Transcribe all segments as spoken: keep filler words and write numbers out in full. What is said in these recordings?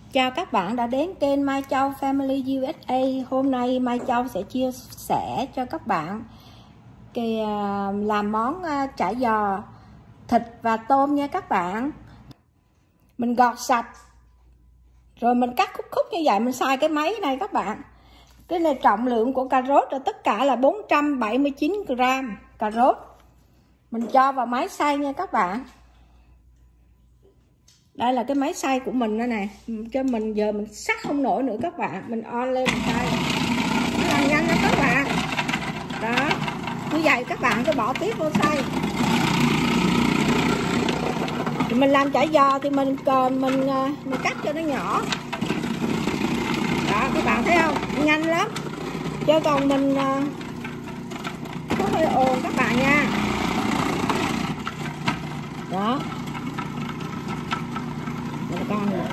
Chào các bạn đã đến kênh Mai Châu Family u ét a. Hôm nay Mai Châu sẽ chia sẻ cho các bạn cái làm món chả giò thịt và tôm nha các bạn. Mình gọt sạch rồi mình cắt khúc khúc như vậy, mình xay cái máy này các bạn. Cái này trọng lượng của cà rốt là tất cả là bốn trăm bảy mươi chín gram cà rốt. Mình cho vào máy xay nha các bạn. Đây là cái máy xay của mình đó nè, cho mình giờ mình sắc không nổi nữa các bạn, mình on lên mình xay nó làm nhanh đó các bạn. Đó, như vậy các bạn cứ bỏ tiếp vô xay. Thì mình làm chả giò thì mình mình mình cắt cho nó nhỏ. Đó các bạn thấy không, nhanh lắm. Chứ còn mình có hơi ồn các bạn nha. Đó. Con này.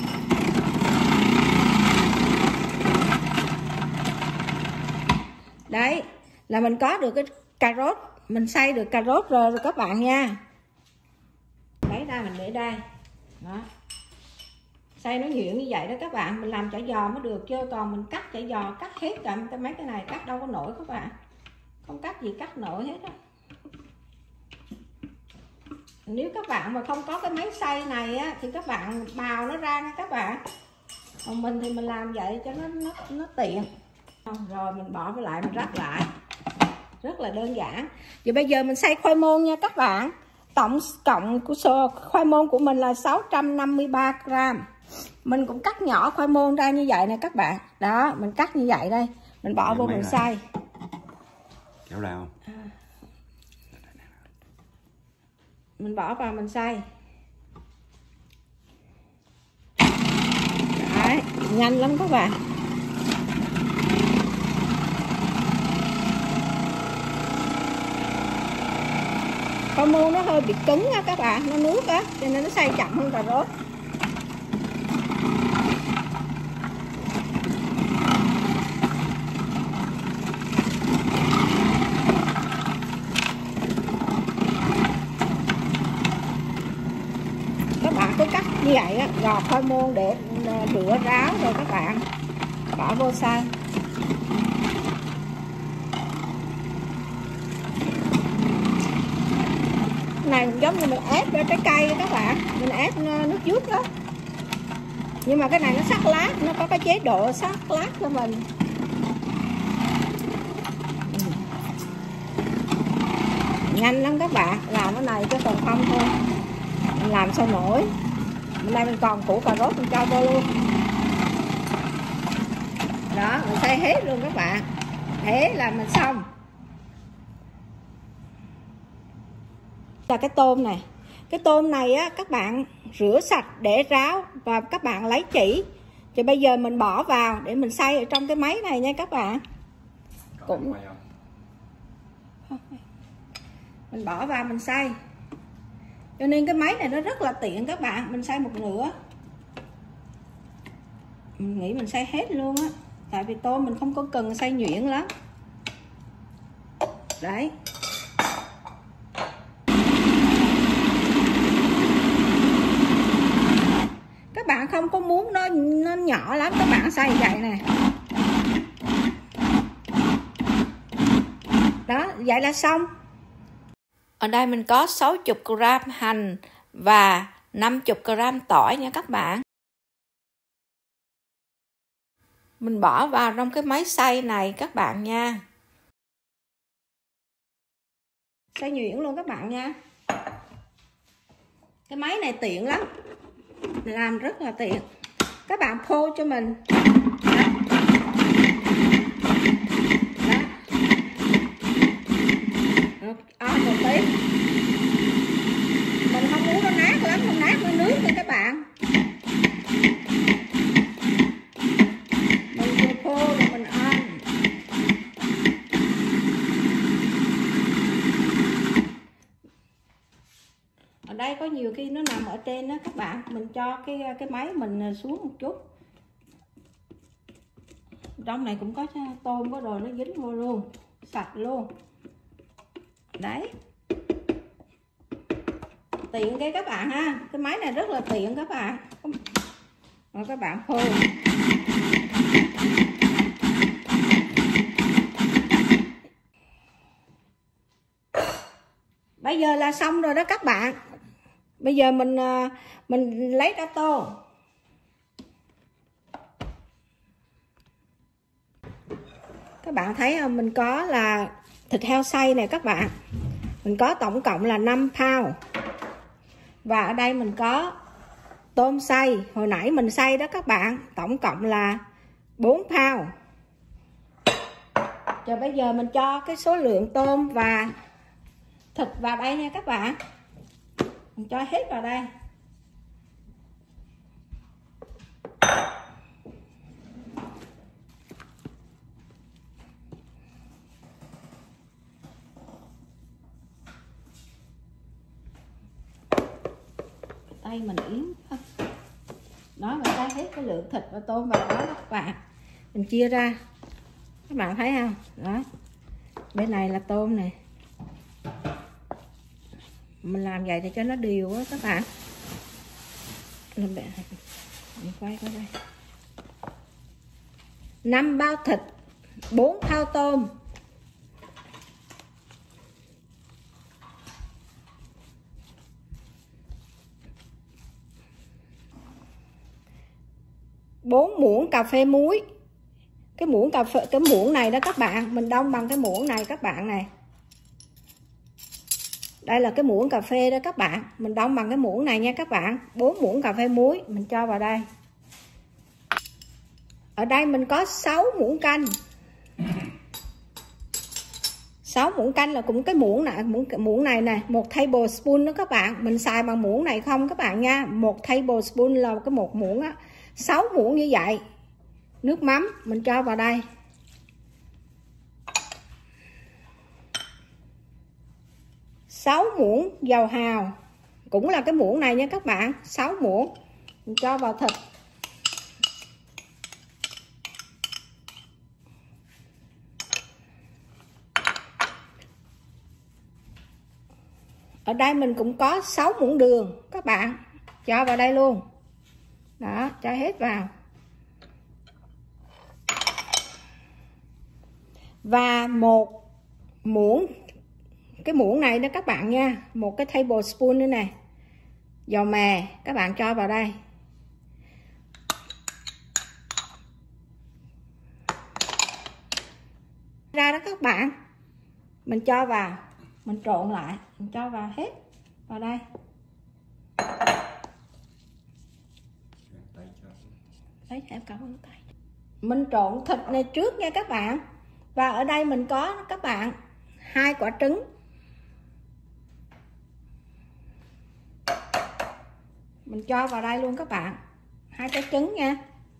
Đấy là mình có được cái cà rốt, mình xay được cà rốt rồi, rồi các bạn nha. Lấy ra mình để đây. Đó. Xay nó nhuyễn như vậy đó các bạn, mình làm chả giò mới được, chứ còn mình cắt chả giò cắt hết cả mấy cái này cắt đâu có nổi các bạn. Không cắt gì cắt nổi hết á. Nếu các bạn mà không có cái máy xay này á thì các bạn bào nó ra nha các bạn. Còn mình thì mình làm vậy cho nó nó, nó tiện. Rồi mình bỏ vào lại, mình rắc lại. Rất là đơn giản. Vậy bây giờ mình xay khoai môn nha các bạn. Tổng cộng của khoai môn của mình là sáu trăm năm mươi ba gram. Mình cũng cắt nhỏ khoai môn ra như vậy nè các bạn. Đó, mình cắt như vậy đây. Mình bỏ vô mình xay. Kéo ra không? À. Mình bỏ vào mình xay. Đấy, nhanh lắm các bạn. Khoai môn nó hơi bị cứng á các bạn, nó nước á, cho nên nó xay chậm hơn cà rốt. Các bạn cứ cắt như vậy á, gọt khoai môn để rửa ráo rồi các bạn bỏ vô xay. Này cũng giống như mình ép ra trái cây các bạn, mình ép nước dút đó, nhưng mà cái này nó sắc lát, nó có cái chế độ sắc lát cho mình. Nhanh lắm các bạn, làm cái này chứ còn không thôi mình làm sao nổi. Hôm nay mình còn củ cà rốt mình cho vô luôn. Đó, mình xay hết luôn các bạn. Thế là mình xong. Là cái tôm này. Cái tôm này á các bạn rửa sạch để ráo và các bạn lấy chỉ. Thì bây giờ mình bỏ vào để mình xay ở trong cái máy này nha các bạn. Cũng mình bỏ vào mình xay. Cho nên cái máy này nó rất là tiện các bạn. Mình xay một nửa, mình nghĩ mình xay hết luôn á, tại vì tôm mình không có cần xay nhuyễn lắm. Đấy. Các bạn không có muốn nó nó nhỏ lắm, các bạn xay vậy nè. Đó, vậy là xong. Ở đây mình có sáu mươi gram hành và năm mươi gram tỏi nha các bạn. Mình bỏ vào trong cái máy xay này các bạn nha. Xay nhuyễn luôn các bạn nha. Cái máy này tiện lắm, làm rất là tiện. Các bạn phô cho mình. Đó. Đó. Rồi, on một tí. Mình không muốn nó nát lắm, không nát nó nước nha các bạn. Mình vừa phô rồi mình on. Ở đây có nhiều khi nó nằm ở trên đó các bạn, mình cho cái cái máy mình xuống một chút. Trong này cũng có tôm có rồi, nó dính vô luôn, sạch luôn. Đấy, tiện cái các bạn ha, cái máy này rất là tiện các bạn. Đó, Rồi các bạn phô. Bây giờ là xong rồi đó các bạn. Bây giờ mình mình lấy ra tô. Các bạn thấy không, mình có là thịt heo xay này các bạn. Mình có tổng cộng là năm pound. Và ở đây mình có tôm xay, hồi nãy mình xay đó các bạn, tổng cộng là bốn pound. Rồi bây giờ mình cho cái số lượng tôm và thịt vào đây nha các bạn. Mình cho hết vào đây. Tay mình yếu thôi. Đó, mình cho hết cái lượng thịt và tôm vào đó các bạn. Mình chia ra. Các bạn thấy không? Đó. Bên này là tôm này. Mình làm vậy thì cho nó đều á các bạn. Mình quay qua đây. năm bao thịt, bốn thao tôm. bốn muỗng cà phê muối. Cái muỗng cà phê, cái muỗng này đó các bạn, mình đong bằng cái muỗng này các bạn này. Đây là cái muỗng cà phê đó các bạn, mình đong bằng cái muỗng này nha các bạn. bốn muỗng cà phê muối mình cho vào đây. Ở đây mình có sáu muỗng canh. sáu muỗng canh là cũng cái muỗng này, muỗng muỗng này nè, một tablespoon đó các bạn. Mình xài bằng muỗng này không các bạn nha. Một tablespoon là cái một muỗng á. sáu muỗng như vậy. Nước mắm mình cho vào đây. sáu muỗng dầu hào. Cũng là cái muỗng này nha các bạn, sáu muỗng. Mình cho vào thịt. Ở đây mình cũng có sáu muỗng đường các bạn, cho vào đây luôn. Đó, cho hết vào. Và một muỗng, cái muỗng này đó các bạn nha, một cái tablespoon nữa nè, dầu mè các bạn cho vào đây. Ra đó các bạn, mình cho vào, mình trộn lại, mình cho vào hết vào đây. Đấy, em cảm ơn tay. Mình trộn thịt này trước nha các bạn. Và ở đây mình có các bạn hai quả trứng. Mình cho vào đây luôn các bạn, hai trái trứng nha.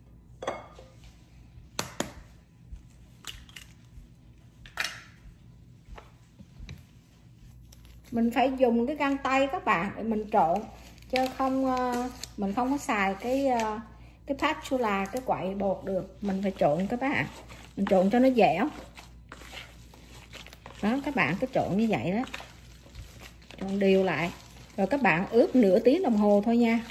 Mình phải dùng cái găng tay các bạn để mình trộn, chứ không mình không có xài cái cái spatula, cái quậy bột được. Mình phải trộn các bạn, mình trộn cho nó dẻo. Đó các bạn, cứ trộn như vậy đó, trộn đều lại. Rồi các bạn ướp nửa tiếng đồng hồ thôi nha.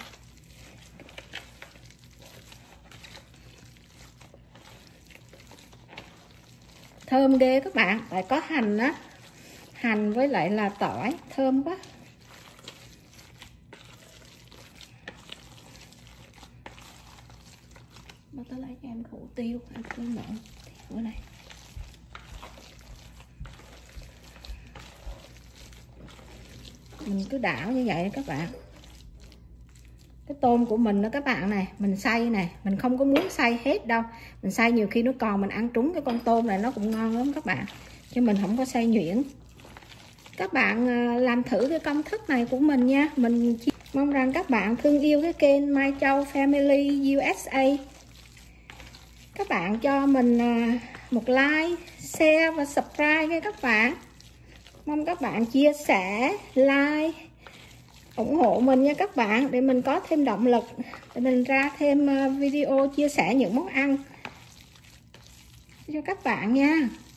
Thơm ghê các bạn, tại có hành á, hành với lại là tỏi, thơm quá. Nó tới lấy cho em hủ tiêu, em cứ nộn bữa này. Mình cứ đảo như vậy các bạn. Cái tôm của mình đó các bạn này, mình xay này, mình không có muốn xay hết đâu. Mình xay nhiều khi nó còn, mình ăn trúng cái con tôm này nó cũng ngon lắm các bạn. Chứ mình không có xay nhuyễn. Các bạn làm thử cái công thức này của mình nha. Mình mong rằng các bạn thương yêu cái kênh Mai Châu Family u ét a. Các bạn cho mình một like, share và subscribe nha các bạn. Mong các bạn chia sẻ, like, ủng hộ mình nha các bạn, để mình có thêm động lực để mình ra thêm video chia sẻ những món ăn cho các bạn nha.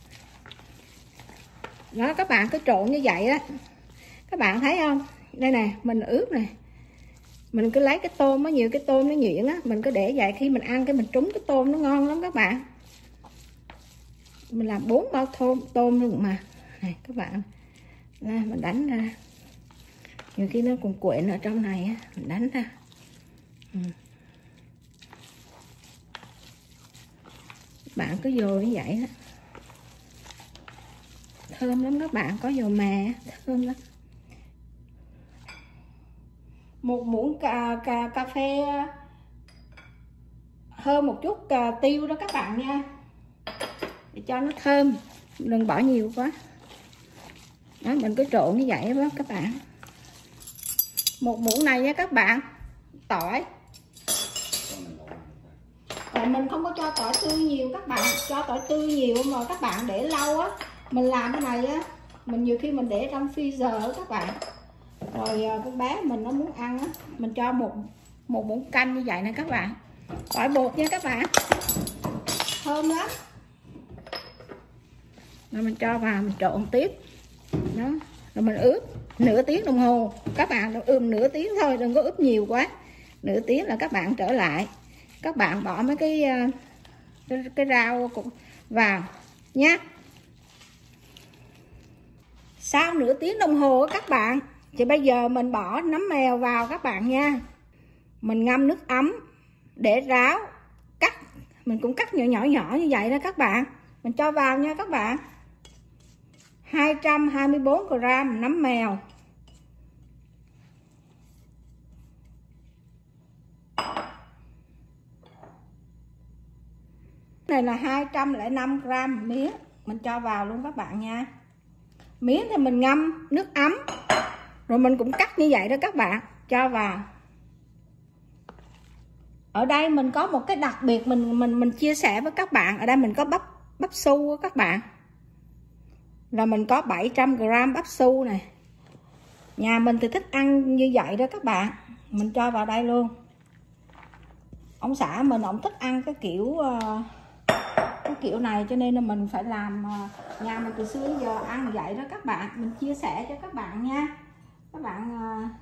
Đó, các bạn cứ trộn như vậy đó. Các bạn thấy không? Đây nè, mình ướp nè. Mình cứ lấy cái tôm, nó nhiều cái tôm nó nhuyễn á, mình cứ để vậy, khi mình ăn cái mình trúng cái tôm nó ngon lắm các bạn. Mình làm bốn bao tôm tôm luôn mà. Này các bạn, đây, mình đánh ra, nhiều khi nó còn quyện ở trong này á, mình đánh ra. Ừ. Bạn cứ vô như vậy đó, thơm lắm các bạn, có dầu mè thơm lắm. Một muỗng cà, cà, cà phê hơn một chút cà tiêu đó các bạn nha, để cho nó thơm, đừng bỏ nhiều quá. Đó, mình cứ trộn như vậy đó các bạn. Một muỗng này nha các bạn, tỏi. Và mình không có cho tỏi tươi nhiều các bạn, cho tỏi tươi nhiều mà các bạn để lâu á, mình làm cái này á, mình nhiều khi mình để trong freezer các bạn, rồi con bé mình nó muốn ăn á, mình cho một một muỗng canh như vậy nè các bạn, tỏi bột nha các bạn, thơm lắm. Rồi mình cho vào, mình trộn tiếp đó, rồi mình ướp nửa tiếng đồng hồ các bạn, ướp nửa tiếng thôi, đừng có ướp nhiều quá. Nửa tiếng là các bạn trở lại, các bạn bỏ mấy cái cái, cái rau vào nhé. Sau nửa tiếng đồng hồ các bạn, thì bây giờ mình bỏ nấm mèo vào các bạn nha. Mình ngâm nước ấm để ráo, cắt, mình cũng cắt nhỏ nhỏ nhỏ như vậy đó các bạn. Mình cho vào nha các bạn. hai trăm hai mươi bốn gam nấm mèo. Này là hai trăm lẻ năm gam miếng, mình cho vào luôn các bạn nha. Miếng thì mình ngâm nước ấm, rồi mình cũng cắt như vậy đó các bạn, cho vào. Ở đây mình có một cái đặc biệt mình mình mình chia sẻ với các bạn, ở đây mình có bắp bắp su các bạn. Là mình có bảy trăm gam bắp su này. Nhà mình thì thích ăn như vậy đó các bạn, mình cho vào đây luôn. Ông xã mình ông thích ăn cái kiểu cái kiểu này, cho nên là mình phải làm, nhà mình từ xưa đến giờ ăn vậy đó các bạn, mình chia sẻ cho các bạn nha các bạn.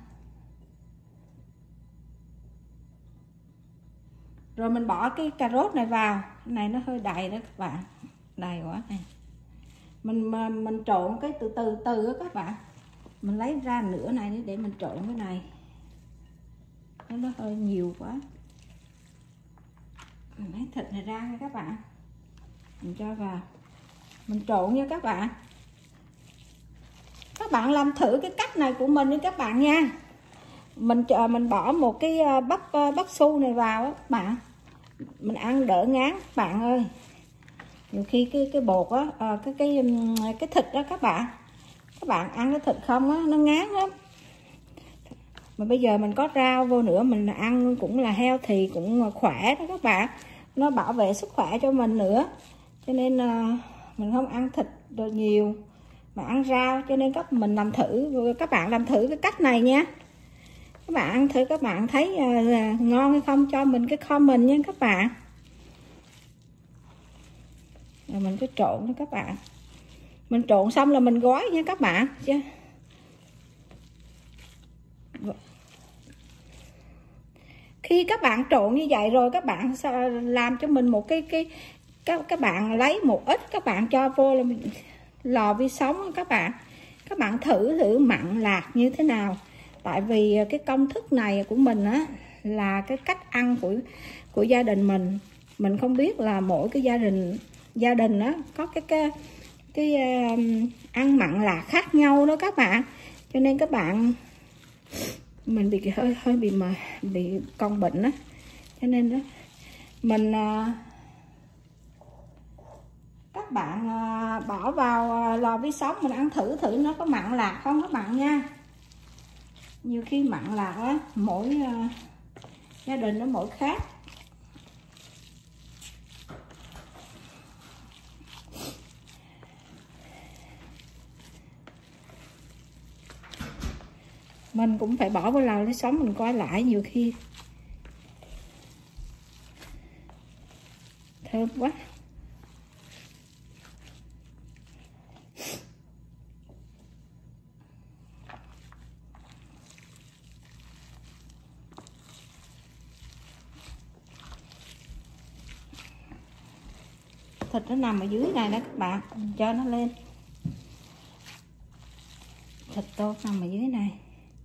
Rồi mình bỏ cái cà rốt này vào, cái này nó hơi đầy đó các bạn, đầy quá này. Mình mình trộn cái từ từ từ đó các bạn, mình lấy ra nửa này để mình trộn cái này, nó hơi nhiều quá. Mình lấy thịt này ra nha các bạn, mình cho vào, mình trộn nha các bạn. Các bạn làm thử cái cách này của mình đi các bạn nha. Mình chờ mình bỏ một cái bắp bắp su này vào các bạn, mình ăn đỡ ngán các bạn ơi. Nhiều khi cái cái bột á, à, cái cái cái thịt đó các bạn, các bạn ăn cái thịt không á, nó ngán lắm. Mà bây giờ mình có rau vô nữa, mình ăn cũng là healthy, cũng khỏe đó các bạn, nó bảo vệ sức khỏe cho mình nữa, cho nên là mình không ăn thịt được nhiều mà ăn rau. Cho nên các mình làm thử, các bạn làm thử cái cách này nha. Các bạn ăn thử, các bạn thấy là ngon hay không cho mình cái comment nha các bạn. Rồi mình cứ trộn đó các bạn, mình trộn xong là mình gói nha các bạn chứ. Khi các bạn trộn như vậy rồi, các bạn làm cho mình một cái cái các các bạn lấy một ít, các bạn cho vô là mình lò vi sóng các bạn. Các bạn thử thử mặn lạc như thế nào. Tại vì cái công thức này của mình á là cái cách ăn của của gia đình mình. Mình không biết là mỗi cái gia đình gia đình á có cái cái cái um, ăn mặn lạc khác nhau đó các bạn. Cho nên các bạn, mình bị hơi hơi bị mà bị con bệnh á, cho nên đó mình uh, các bạn uh, bỏ vào uh, lò vi sóng, mình ăn thử thử nó có mặn lạc không các bạn nha. Nhiều khi mặn lạc á, mỗi uh, gia đình nó mỗi khác. Mình cũng phải bỏ vào lò vi sóng mình coi lại, nhiều khi thơm quá. thịt nó nằm ở dưới này đó các bạn, cho nó lên. Thịt tôm nằm ở dưới này.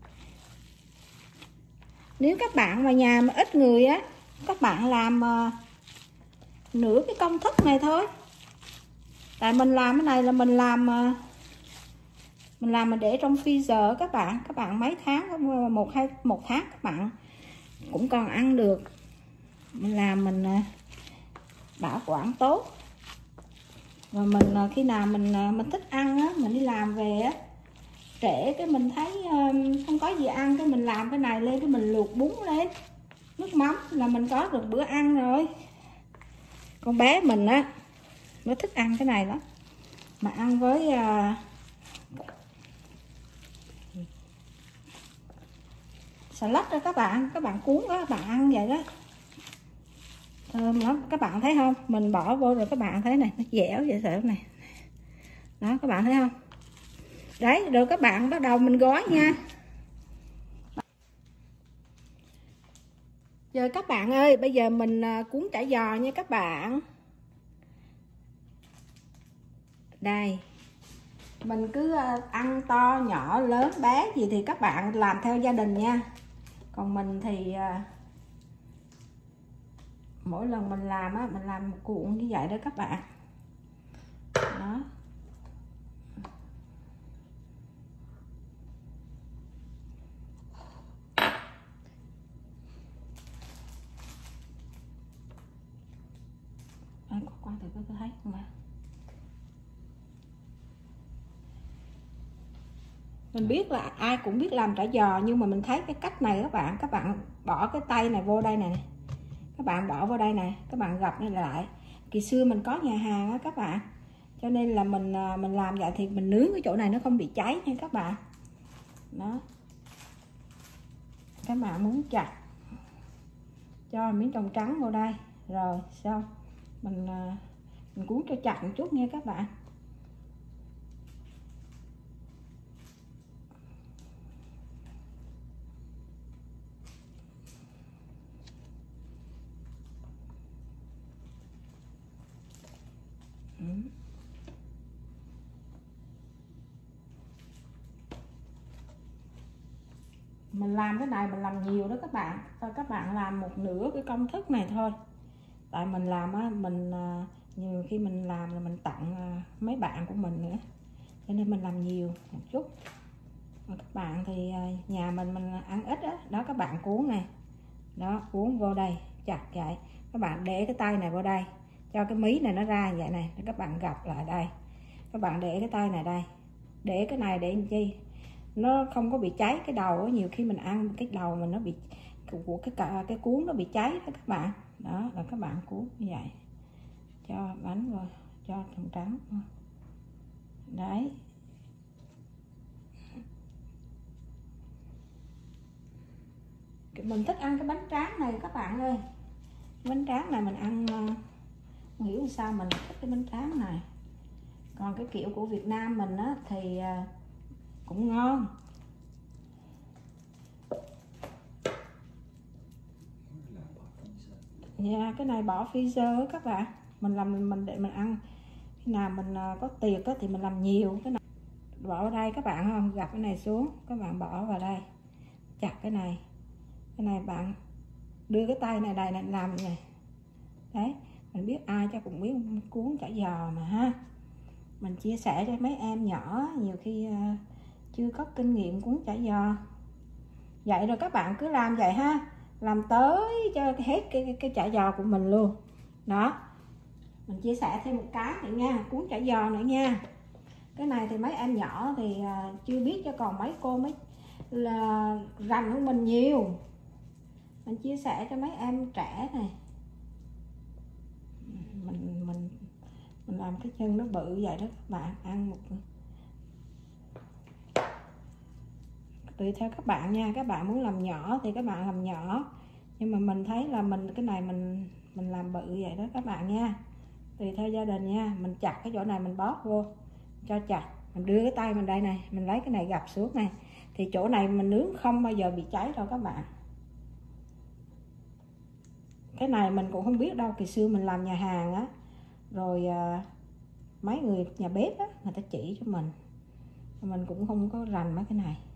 Nếu các bạn mà nhà mà ít người á, các bạn làm uh, nửa cái công thức này thôi. Tại mình làm cái này là mình làm uh, mình làm mà để trong freezer các bạn, các bạn mấy tháng, một hai một tháng các bạn cũng còn ăn được. Mình làm mình uh, bảo quản tốt. Và mình uh, khi nào mình uh, mình thích ăn á, mình đi làm về á, trễ cái mình thấy uh, không có gì ăn, cái mình làm cái này lên, cái mình luộc bún lên nước mắm là mình có được bữa ăn rồi. Con bé mình á, nó thích ăn cái này lắm, mà ăn với uh, salad đó các bạn, các bạn cuốn đó, các bạn ăn vậy đó, thơm lắm. Các bạn thấy không, mình bỏ vô rồi các bạn thấy này, nó dẻo vậy sợ này đó, các bạn thấy không? Đấy, rồi các bạn bắt đầu mình gói nha. Giờ các bạn ơi, bây giờ mình cuốn chả giò nha các bạn. Đây, mình cứ ăn to nhỏ lớn bé gì thì các bạn làm theo gia đình nha. Còn mình thì mỗi lần mình làm á, mình làm một cuộn như vậy đó các bạn. Đó. Đây, có quan thử có thấy không ạ? Mình biết là ai cũng biết làm chả giò, nhưng mà mình thấy cái cách này các bạn, các bạn bỏ cái tay này vô đây này, các bạn bỏ vào đây này, các bạn gập nó lại. Kỳ xưa mình có nhà hàng á các bạn, cho nên là mình mình làm vậy thì mình nướng cái chỗ này nó không bị cháy nha các bạn. Đó, các bạn muốn chặt cho miếng trồng trắng vào đây rồi xong mình mình cuốn cho chặt một chút nha các bạn. Ừ. Mình làm cái này mình làm nhiều đó các bạn, cho các bạn làm một nửa cái công thức này thôi. Tại mình làm á, mình nhiều khi mình làm là mình tặng mấy bạn của mình nữa, cho nên mình làm nhiều một chút. Mà các bạn thì nhà mình mình ăn ít á, đó các bạn cuốn này, đó cuốn vô đây chặt vậy, các bạn để cái tay này vào đây, cho cái mí này nó ra vậy này, các bạn gập lại đây, các bạn để cái tay này đây, để cái này để làm chi nó không có bị cháy cái đầu á. Nhiều khi mình ăn cái đầu mình nó bị của cái cả cái cuốn nó bị cháy đó các bạn. Đó là các bạn cuốn như vậy, cho bánh vào, cho trồng trắng đấy. Mình thích ăn cái bánh tráng này các bạn ơi. Bánh tráng này mình ăn không hiểu sao mình thích cái bánh tráng này. Còn cái kiểu của Việt Nam mình á thì cũng ngon. Dạ, yeah, cái này bỏ freezer các bạn. Mình làm mình để mình ăn. Khi nào mình có tiệc á thì mình làm nhiều. Cái này bỏ vào đây các bạn không, gập cái này xuống, các bạn bỏ vào đây, chặt cái này, cái này bạn đưa cái tay này đây này làm này. Đấy, mình biết ai cho cũng biết cuốn chả giò mà ha. Mình chia sẻ cho mấy em nhỏ nhiều khi uh, chưa có kinh nghiệm cuốn chả giò. Vậy rồi các bạn cứ làm vậy ha, làm tới cho hết cái, cái, cái chả giò của mình luôn. Đó, mình chia sẻ thêm một cái nữa nha, cuốn chả giò nữa nha. Cái này thì mấy em nhỏ thì uh, chưa biết, cho còn mấy cô mấy là rành hơn mình nhiều. Mình chia sẻ cho mấy em trẻ này. Mình mình mình làm cái chân nó bự vậy đó các bạn, ăn một tùy theo các bạn nha. Các bạn muốn làm nhỏ thì các bạn làm nhỏ, nhưng mà mình thấy là mình cái này mình mình làm bự vậy đó các bạn nha, tùy theo gia đình nha. Mình chặt cái chỗ này mình bóp vô cho chặt, mình đưa cái tay mình đây này, mình lấy cái này gập xuống này, thì chỗ này mình nướng không bao giờ bị cháy đâu các bạn. Cái này mình cũng không biết đâu, kỳ xưa mình làm nhà hàng á, rồi à, mấy người nhà bếp á, người ta chỉ cho mình, mình cũng không có rành mấy cái này.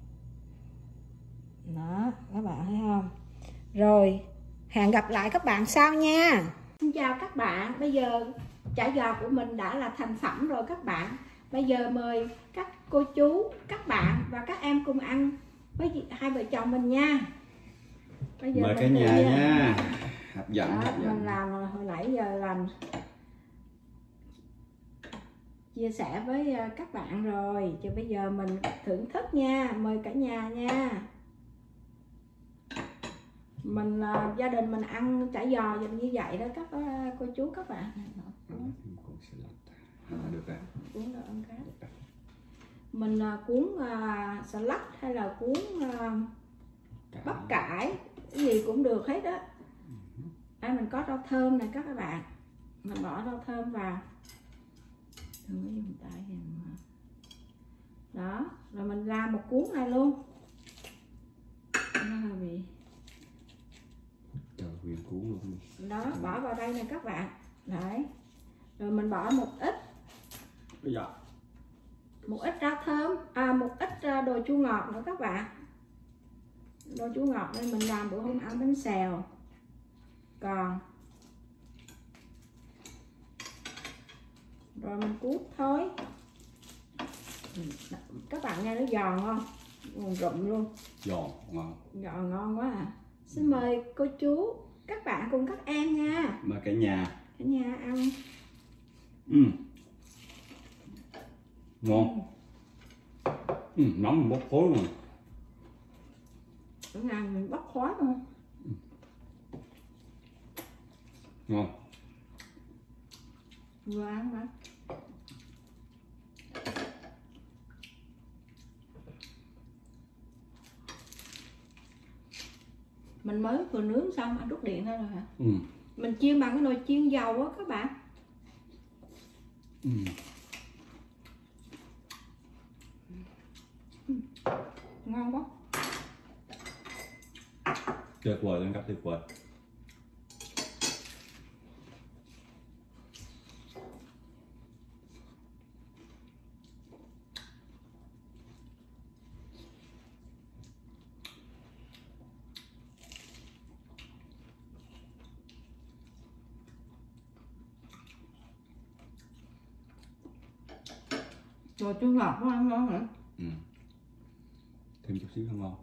Đó, các bạn thấy không? Rồi, hẹn gặp lại các bạn sau nha. Xin chào các bạn, bây giờ chả giò của mình đã là thành phẩm rồi các bạn. Bây giờ mời các cô chú, các bạn và các em cùng ăn với hai vợ chồng mình nha. Bây giờ mời cả nhà nha, nha. Hấp dẫn, đó, hấp dẫn. Mình làm hồi nãy giờ làm chia sẻ với các bạn rồi, chứ bây giờ mình thưởng thức nha, mời cả nhà nha. Mình uh, gia đình mình ăn chả giò như vậy đó các uh, cô chú các bạn. À, được rồi. Cuốn được ăn cá. Mình uh, cuốn uh, salad hay là cuốn uh, bắp cải, cái gì cũng được hết đó. Đây mình có rau thơm này các bạn, mình bỏ rau thơm vào. Đó, rồi mình làm một cuốn này luôn. Nó bị Huyền cuốn luôn. Đó, bỏ vào đây nè các bạn. Đấy. Rồi mình bỏ một ít dạ. một ít rau thơm, à một ít đồ chua ngọt nữa các bạn. Đồ chua ngọt đây mình làm bữa hôm ăn bánh xèo. Còn rồi mình cuốn thôi. Các bạn nghe nó giòn không? Còn rụm luôn. Giòn ngon. Giòn ngon quá à. Xin mời cô chú, các bạn cùng các em nha. Mời cả nhà. Cả nhà ăn. Ừ. Ngon. Ừ, nóng bốc khói luôn. Bữa nay mình bốc khói luôn. Ừ. Ngon. Vừa ăn mà. Mình mới vừa nướng xong ăn đốt điện thôi rồi hả? Ừ. Mình chiên bằng cái nồi chiên dầu á các bạn. Ừ. Ừ. Ngon quá. Tuyệt vời lên các tuyệt vời. Rồi chua ngọt nó ăn ngon hả? Ừ. Thêm chút xíu ngon.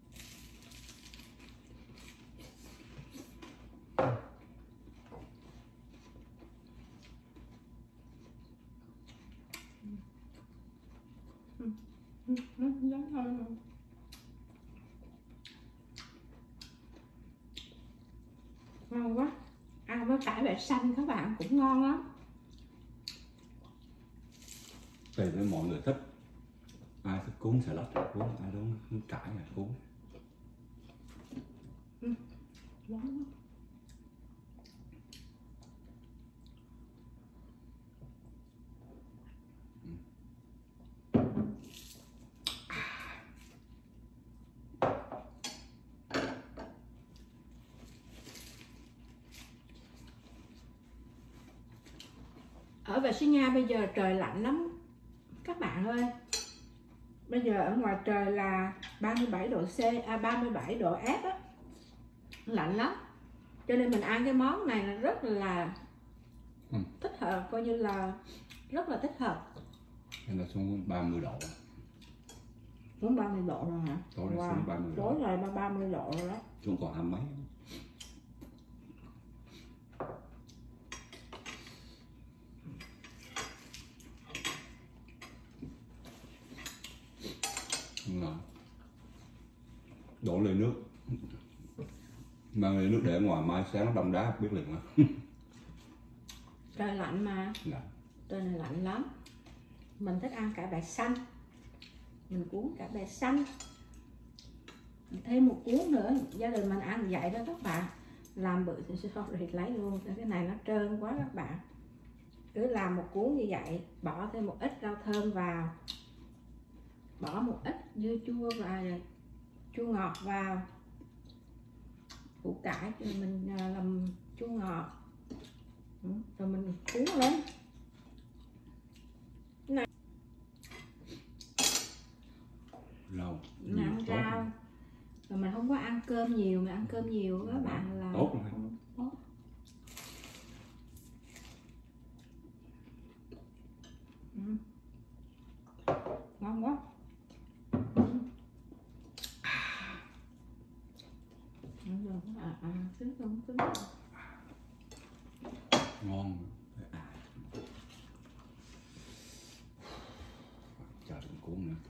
Ừ. Ừ. Nó giống hơn. Ngon quá. Ăn với cải bẹ xanh các bạn cũng ngon lắm. Tùy với mọi người thích. Ai thích cuốn salad là cuốn, ai đúng cuốn cải là cuốn. Ừ. Ngon quá. Ở Virginia bây giờ trời lạnh lắm các bạn ơi. Bây giờ ở ngoài trời là ba mươi bảy độ C, à ba mươi bảy độ F á. Lạnh lắm. Cho nên mình ăn cái món này là rất là ừ. thích hợp, coi như là rất là thích hợp. Nên là xuống ba mươi độ. Xuống ba mươi độ rồi hả? Tối nay wow. Xuống ba mươi độ. Tối rồi ba mươi độ rồi đó. Xuống còn hai mấy. Ngon. Đổ ly nước, mang ly nước để ở ngoài mai sáng nó đông đá biết liền mà. Trời lạnh mà. Lạnh. Trời này lạnh lắm. Mình thích ăn cải bẹ xanh, mình cuốn cải bẹ xanh, mình thêm một cuốn nữa. Gia đình mình ăn vậy đó các bạn. Làm bự thì sorry lấy luôn, cái này nó trơn quá các bạn. Cứ làm một cuốn như vậy, bỏ thêm một ít rau thơm vào, bỏ một ít dưa chua và chua ngọt vào, củ cải thì mình làm chua ngọt, rồi mình cuốn lên. cơm nhiều các bạn là tốt rồi. không tốt. Ừ. Ngon quá. Ừ. À, à, cứng không cứng. Ngon. Chờ đừng cuốn nữa.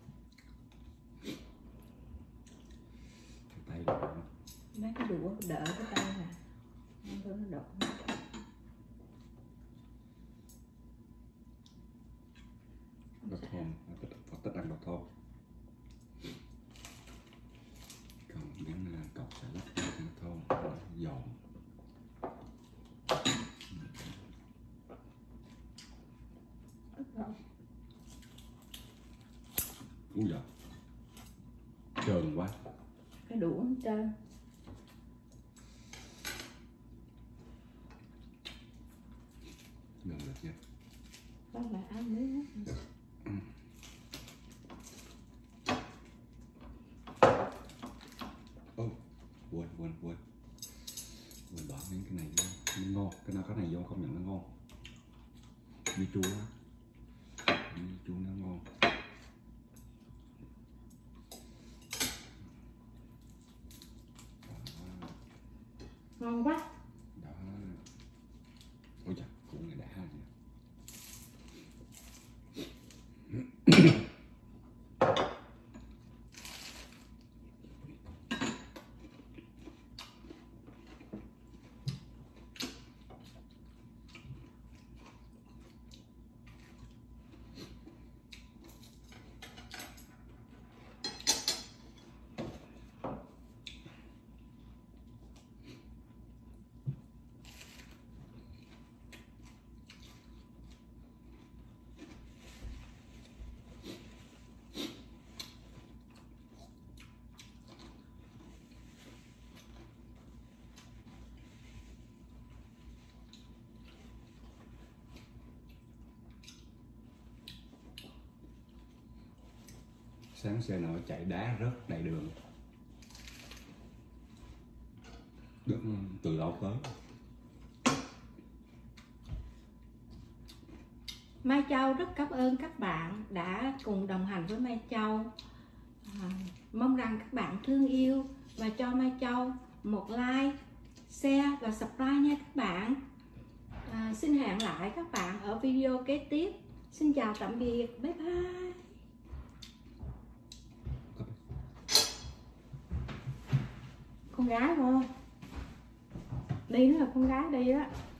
Cái tay rồi. Mấy cái đũa đỡ cái tay nè. Nó đỡ. Đậu thơm, Phật thích ăn đậu thơm. Còn miếng cọc xà lách đậu thơm, giòn. Úi giời, trơn quá. Cái đũa hết trơn. Gần được nha. Có là ăn miếng hết. Ừ. Oh, quên quên quên quên bỏ miếng cái này vô, nó ngon. Cái nào cái này vô không nhận nó ngon. Bí chua á, bí chua nó ngon. Ngon quá. Đó. Ôi trời, cũng này đã ha. Sáng xe nội chạy đá rớt đầy đường. Được từ đâu tới. Mai Châu rất cảm ơn các bạn đã cùng đồng hành với Mai Châu. À, mong rằng các bạn thương yêu và cho Mai Châu một like, share và subscribe nha các bạn. À, xin hẹn lại các bạn ở video kế tiếp. Xin chào tạm biệt, bye bye. Con gái không? Đi nó là con gái đi đó.